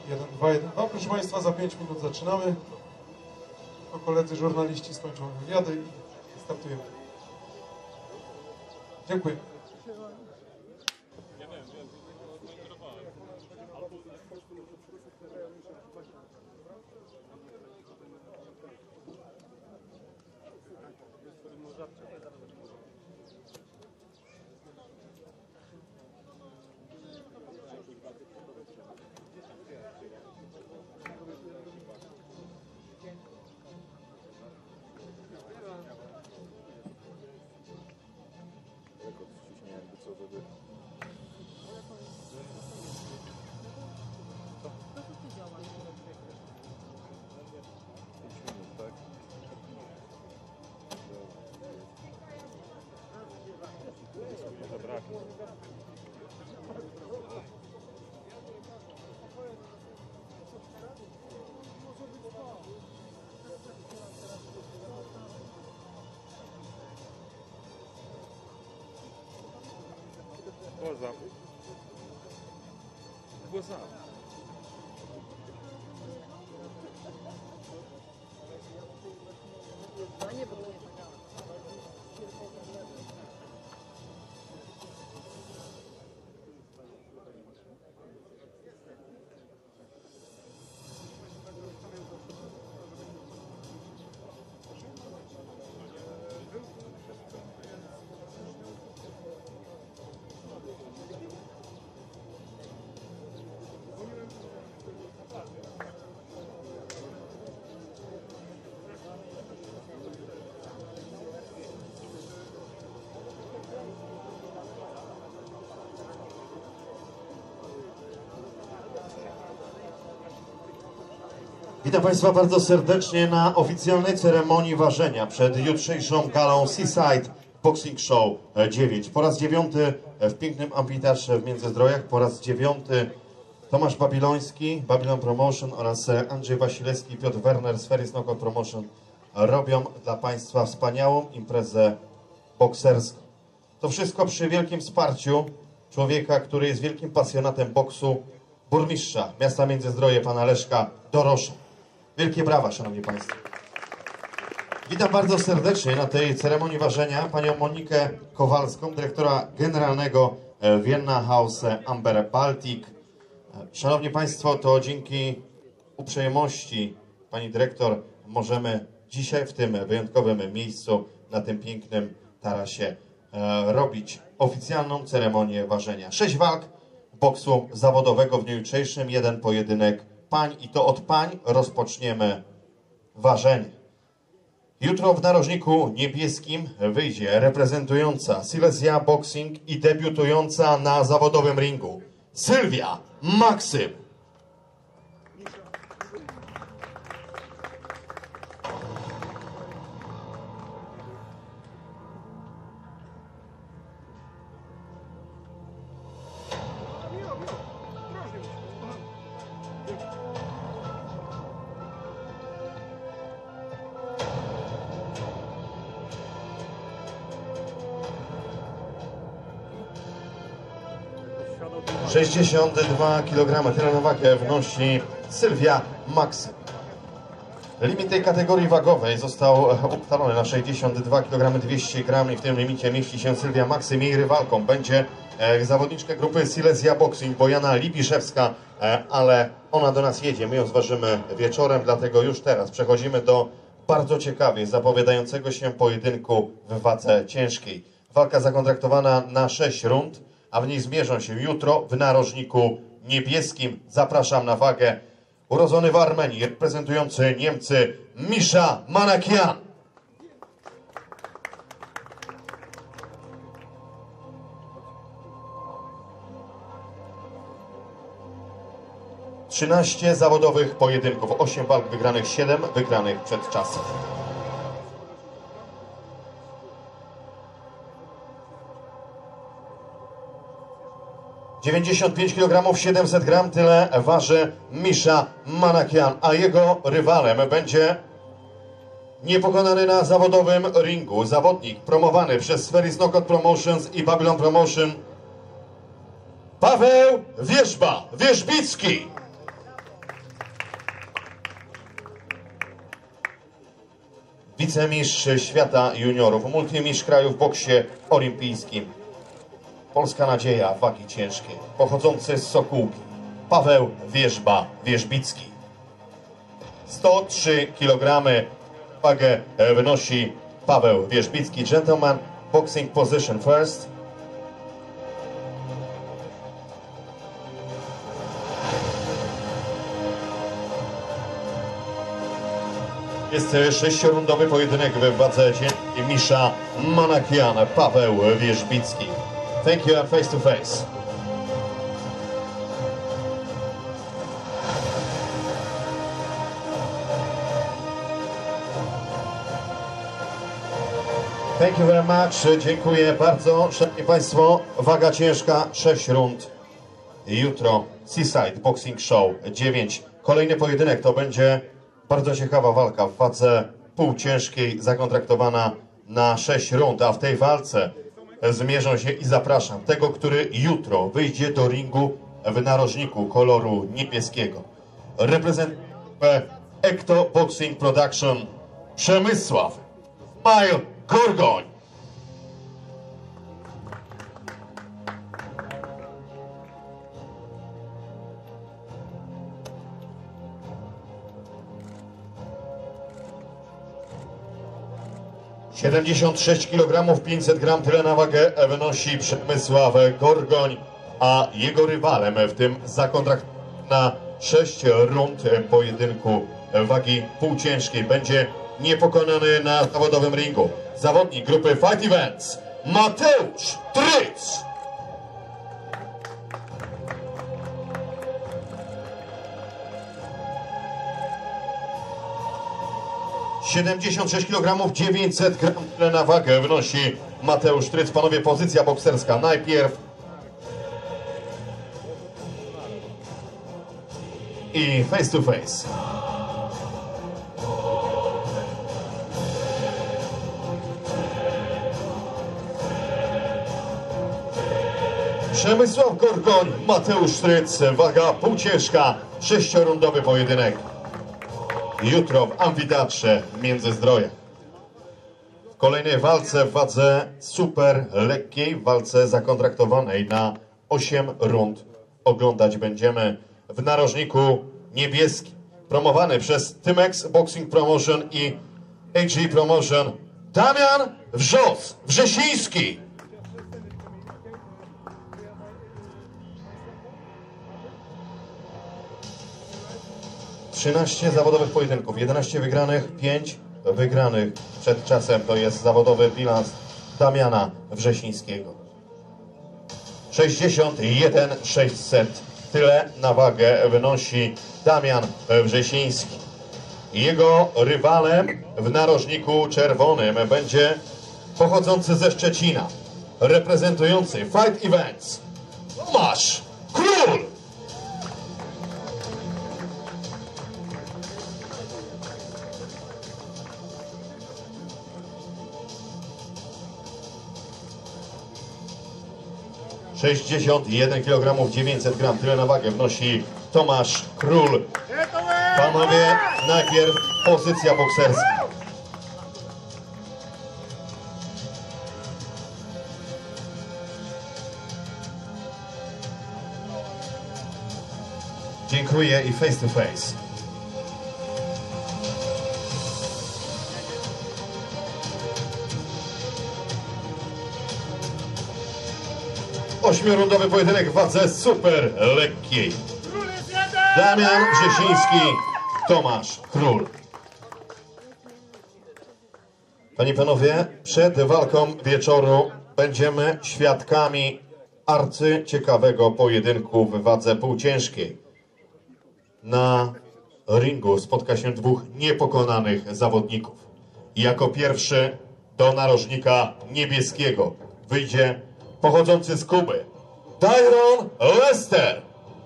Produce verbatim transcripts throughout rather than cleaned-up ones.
jeden dwa jeden dwa. Proszę Państwa, za pięć minut zaczynamy. To koledzy żurnaliści skończą wywiady i startujemy. Dziękuję. Глаза. Глаза. Witam Państwa bardzo serdecznie na oficjalnej ceremonii ważenia przed jutrzejszą galą Seaside Boxing Show dziewięć. Po raz dziewiąty w pięknym amfiteatrze w Międzyzdrojach, po raz dziewiąty Tomasz Babiloński, Babylon Promotion oraz Andrzej Wasilewski i Piotr Werner z Ferris Knockout Promotion robią dla Państwa wspaniałą imprezę bokserską. To wszystko przy wielkim wsparciu człowieka, który jest wielkim pasjonatem boksu, burmistrza miasta Międzyzdroje, pana Leszka Dorosza. Wielkie brawa, szanowni państwo. Witam bardzo serdecznie na tej ceremonii ważenia panią Monikę Kowalską, dyrektora generalnego Vienna House Amber Baltic. Szanowni państwo, to dzięki uprzejmości pani dyrektor możemy dzisiaj w tym wyjątkowym miejscu, na tym pięknym tarasie robić oficjalną ceremonię ważenia. Sześć walk boksu zawodowego w dniu jutrzejszym, jeden pojedynek pań i to od pań rozpoczniemy ważenie. Jutro w narożniku niebieskim wyjdzie reprezentująca Silesia Boxing i debiutująca na zawodowym ringu Sylwia Maksym. sześćdziesiąt dwa kilogramy, tyle na wagę wnosi Sylwia Maksym. Limit tej kategorii wagowej został ustalony na sześćdziesiąt dwa kilogramy dwieście gramów i w tym limicie mieści się Sylwia Maksym. Jej rywalką będzie zawodniczka grupy Silesia Boxing, Bojana Libiszewska, ale ona do nas jedzie, my ją zważymy wieczorem, dlatego już teraz przechodzimy do bardzo ciekawie zapowiadającego się pojedynku w wadze ciężkiej. Walka zakontraktowana na sześć rund, a w niej zmierzą się jutro w narożniku niebieskim. Zapraszam na wagę. Urodzony w Armenii, reprezentujący Niemcy, Misha Manakian. trzynaście zawodowych pojedynków, osiem walk wygranych, siedem wygranych przed czasem. dziewięćdziesiąt pięć kilogramów, siedemset gramów, tyle waży Misha Manakian, a jego rywalem będzie niepokonany na zawodowym ringu zawodnik promowany przez Ferris Knockout Promotions i Babylon Promotion Paweł Wierzba, Wierzbicki. wicemistrz świata juniorów, multimistrz kraju w boksie olimpijskim. Polska nadzieja wagi ciężkiej, pochodzący z Sokółki, Paweł Wierzba-Wierzbicki. sto trzy kilogramy wagę wynosi Paweł Wierzbicki. Gentleman, boxing position first. Jest sześciorundowy pojedynek w wadze ciężkiej. Misza Manakian, Paweł Wierzbicki. Thank you and face to face. Thank you very much. Dziękuję bardzo. Szanowni Państwo, waga ciężka, sześć rund. Jutro Seaside Boxing Show dziewięć. Kolejny pojedynek to będzie bardzo ciekawa walka w wadze półciężkiej, zakontraktowana na sześć rund, a w tej walce zmierzą się i zapraszam tego, który jutro wyjdzie do ringu w narożniku koloru niebieskiego. Reprezentuje Ekto Boxing Production Przemysław Smile Gorgoń. siedemdziesiąt sześć kilogramów, pięćset gram, tyle na wagę wynosi Przemysław Gorgoń, a jego rywalem w tym zakontrakt na sześć rund pojedynku wagi półciężkiej będzie niepokonany na zawodowym ringu zawodnik grupy Fight Events Mateusz Tryc. siedemdziesiąt sześć kilogramów, dziewięćset gram na wagę wnosi Mateusz Tryc. Panowie, pozycja bokserska najpierw. I face to face. Przemysław Gorgoń, Mateusz Tryc, waga półciężka, sześciorundowy pojedynek. Jutro w amfiteatrze w Międzyzdrojach. W kolejnej walce w wadze super lekkiej, w walce zakontraktowanej na osiem rund oglądać będziemy w narożniku niebieskim, promowany przez Tymex Boxing Promotion i A G Promotion, Damian Wrzos Wrzesiński. trzynaście zawodowych pojedynków, jedenaście wygranych, pięć wygranych przed czasem. To jest zawodowy bilans Damiana Wrzesińskiego. sześćdziesiąt jeden sześćset. Tyle na wagę wynosi Damian Wrzesiński. Jego rywalem w narożniku czerwonym będzie pochodzący ze Szczecina, reprezentujący Fight Events Tomasz Król. sześćdziesiąt jeden kilogramów, dziewięćset gram, tyle na wagę wnosi Tomasz Król. Panowie, najpierw pozycja bokserska. Dziękuję i face to face. Ośmiorundowy pojedynek w wadze super lekkiej. Damian Wrzesiński, Tomasz Król. Panie i panowie, przed walką wieczoru będziemy świadkami arcyciekawego pojedynku w wadze półciężkiej. Na ringu spotka się dwóch niepokonanych zawodników. Jako pierwszy do narożnika niebieskiego wyjdzie pochodzący z Kuby Tyrone Lester.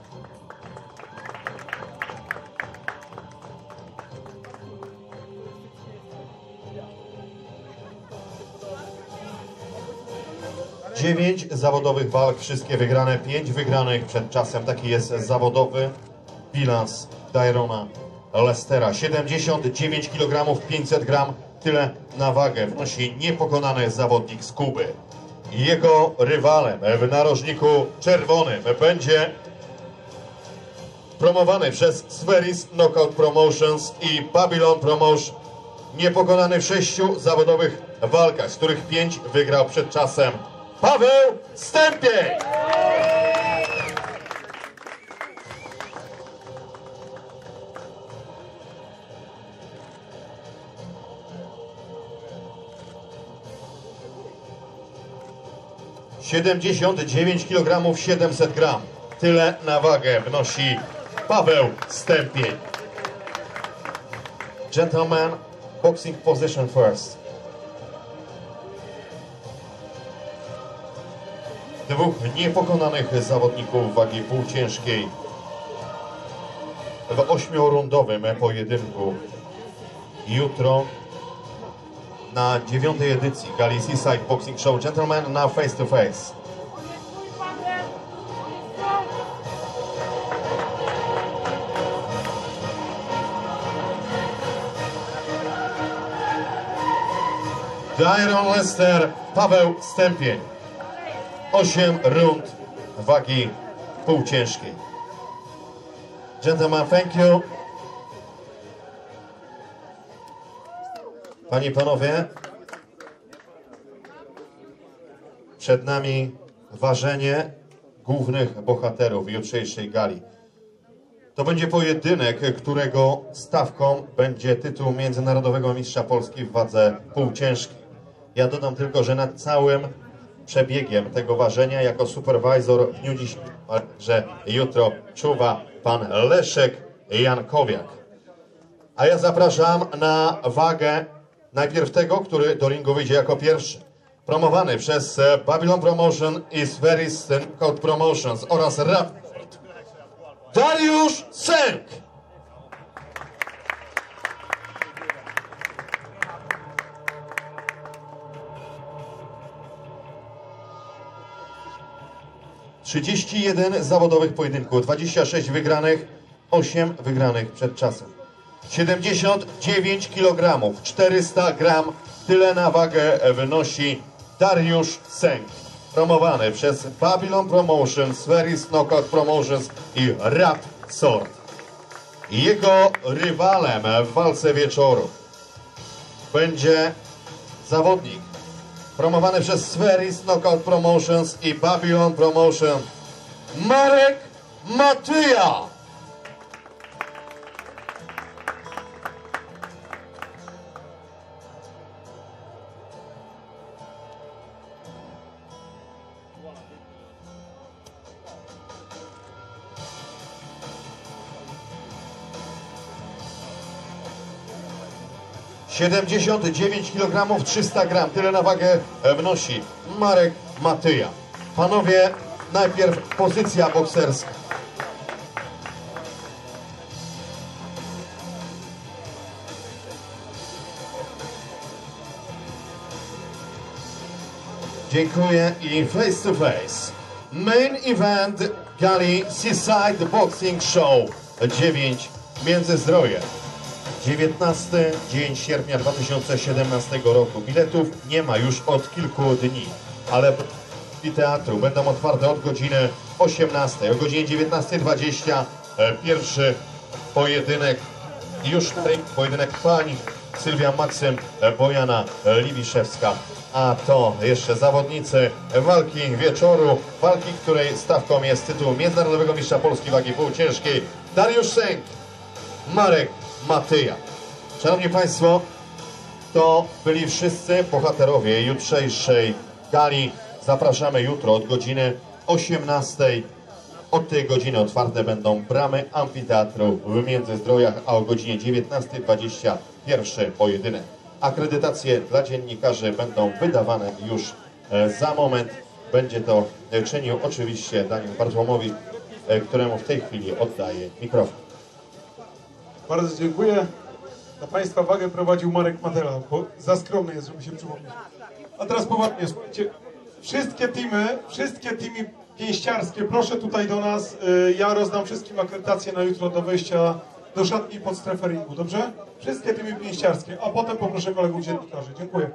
Dziewięć zawodowych walk, wszystkie wygrane, pięć wygranych przed czasem. Taki jest zawodowy bilans Tyrona Lestera. siedemdziesiąt dziewięć kilogramów, pięćset gram, Tyle na wagę wnosi niepokonany zawodnik z Kuby. Jego rywalem w narożniku czerwonym będzie promowany przez Sferis Knockout Promotions i Babylon Promotion. Niepokonany w sześciu zawodowych walkach, z których pięć wygrał przed czasem, Paweł Stępień. siedemdziesiąt dziewięć kilogramów siedemset gram. Tyle na wagę wnosi Paweł Stępień. Gentlemen, boxing position first. Dwóch niepokonanych zawodników wagi półciężkiej w ośmiorundowym pojedynku. Jutro na dziewiątej edycji gali Seaside Boxing Show. Gentlemen, now face to face. The Iron Lester, Paweł Stępień. osiem rund wagi półciężkiej. Gentlemen, thank you. Panie i panowie, przed nami ważenie głównych bohaterów jutrzejszej gali. To będzie pojedynek, którego stawką będzie tytuł międzynarodowego mistrza Polski w wadze półciężkiej. Ja dodam tylko, że nad całym przebiegiem tego ważenia jako superwajzor w dniu dzisiejszym, że jutro czuwa pan Leszek Jankowiak. A ja zapraszam na wagę najpierw tego, który do ringu wyjdzie jako pierwszy. Promowany przez Babylon Promotion i Sferis Knockout Promotions oraz Raport, Dariusz Sęk. trzydzieści jeden zawodowych pojedynków, dwadzieścia sześć wygranych, osiem wygranych przed czasem. siedemdziesiąt dziewięć kilogramów, czterysta gram, tyle na wagę wnosi Dariusz Sęk. Promowany przez Babylon Promotion, Sferis Knockout Promotions i Rap Sword. Jego rywalem w walce wieczoru będzie zawodnik promowany przez Sferis Knockout Promotions i Babylon Promotion, Marek Matyja. siedemdziesiąt dziewięć kilogramów, trzysta gram. Tyle na wagę wnosi Marek Matyja. Panowie, najpierw pozycja bokserska. Dziękuję i face to face. Main event gali Seaside Boxing Show dziewięć Międzyzdroje. dziewiętnasty dzień sierpnia dwa tysiące siedemnastego roku. Biletów nie ma już od kilku dni, ale i teatru będą otwarte od godziny osiemnastej. O godzinie dziewiętnastej dwadzieścia pierwszy pojedynek, już pojedynek pań Sylwia Maksym, Bojana Liwiszewska. A to jeszcze zawodnicy walki wieczoru, walki, której stawką jest tytuł międzynarodowego mistrza Polski wagi półciężkiej Dariusz Sęk, Marek Matyja. Szanowni Państwo, to byli wszyscy bohaterowie jutrzejszej gali. Zapraszamy jutro od godziny osiemnastej. Od tej godziny otwarte będą bramy amfiteatru w Międzyzdrojach, a o godzinie dziewiętnastej dwadzieścia pierwszy pojedynek. Akredytacje dla dziennikarzy będą wydawane już za moment. Będzie to czynił oczywiście Daniel Bartłomowi, któremu w tej chwili oddaję mikrofon. Bardzo dziękuję. Na Państwa wagę prowadził Marek Matyja, bo za skromny jest, żeby się przypomnieć. A teraz poważnie, słuchajcie, wszystkie teamy, wszystkie teamy pięściarskie, proszę tutaj do nas. Ja rozdam wszystkim akredytację na jutro do wejścia do szatni pod strefę ringu, dobrze? Wszystkie teamy pięściarskie, a potem poproszę kolegów dziennikarzy. Dziękuję.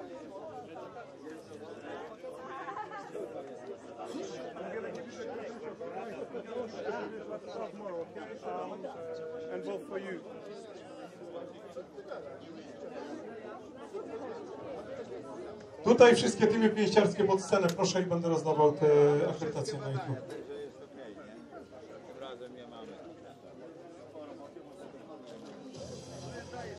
And both for you. Tutaj wszystkie teamy pięściarskie pod scenę, proszę, i będę rozdawał te akredytacje na YouTube.